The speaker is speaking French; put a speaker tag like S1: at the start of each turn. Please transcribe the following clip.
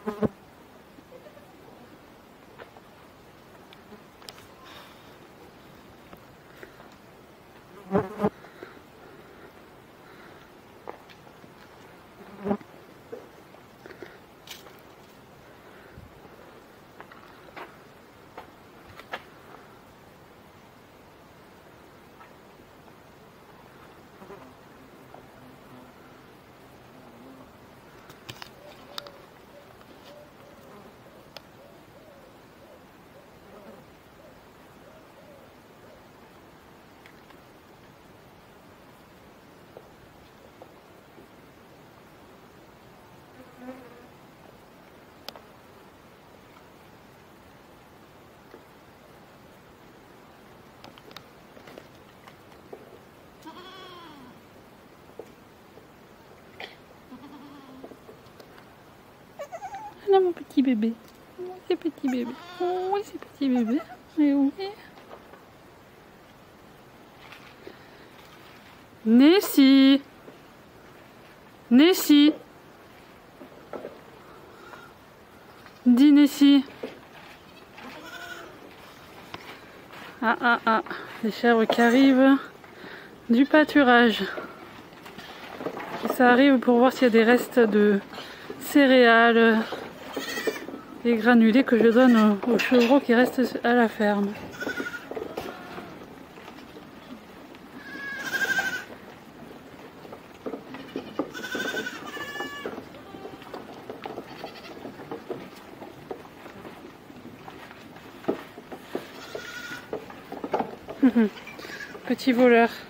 S1: Là mon petit bébé. C'est petit bébé. Oh oui, c'est petit bébé. Et oui. Nessie. Nessie. Dis Nessie. Ah, les chèvres qui arrivent du pâturage. Ça arrive pour voir s'il y a des restes de céréales, des granulés que je donne aux chevreaux qui restent à la ferme. Petit voleur.